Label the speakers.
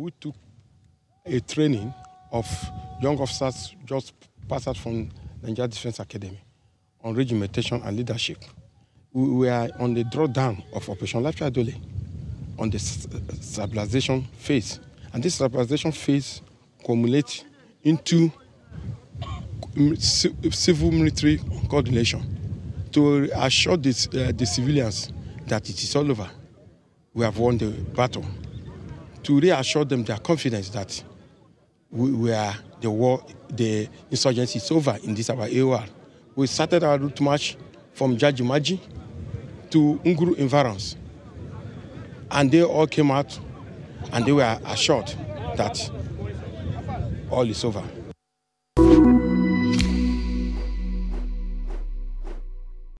Speaker 1: we took a training of young officers just passed out from Nigeria Defense Academy on regimentation and leadership. We were on the drawdown of Operation Lafiya Dole on the stabilization phase. And this stabilization phase culminates into civil-military coordination to assure the civilians that it is all over. We have won the battle. To reassure them their confidence that the insurgency is over in this our AOR. We started our route march from Jajimaji to Nguru environs. And they all came out and they were assured that all is over.